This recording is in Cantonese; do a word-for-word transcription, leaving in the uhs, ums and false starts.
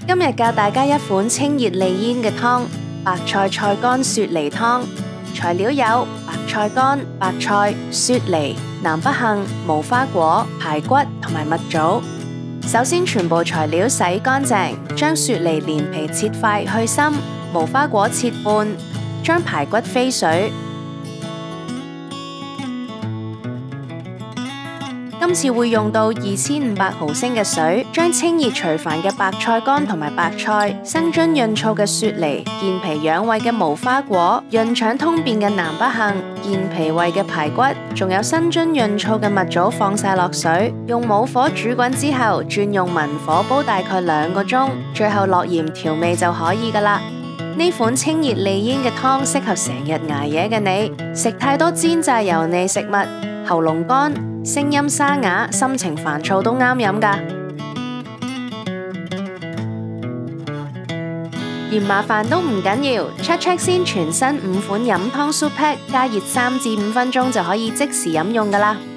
今日教大家一款清熱利咽嘅湯——白菜菜乾雪梨湯。材料有白菜乾、白菜、雪梨、南北杏、無花果、排骨同埋蜜棗。首先，全部材料洗乾淨，將雪梨連皮切塊去芯，無花果切半，將排骨飛水。今次會用到二千五百毫升嘅水，將清熱除煩嘅白菜乾同埋白菜、生津潤燥嘅雪梨、健脾養胃嘅無花果、潤腸通便嘅南北杏、健脾胃嘅排骨，仲有生津潤燥嘅蜜棗放晒落水，用武火煮滾之後，轉用文火煲大概兩個鐘，最後落鹽調味就可以噶啦。呢款清熱利咽嘅湯適合成日捱夜嘅你，食太多煎炸油膩食物，喉嚨乾、聲音沙啞、心情煩躁都啱飲㗎。嫌麻煩都唔緊要 ，check check 先全新五款飲湯 Soup Pack，加熱三至五分鐘就可以即時飲用㗎啦。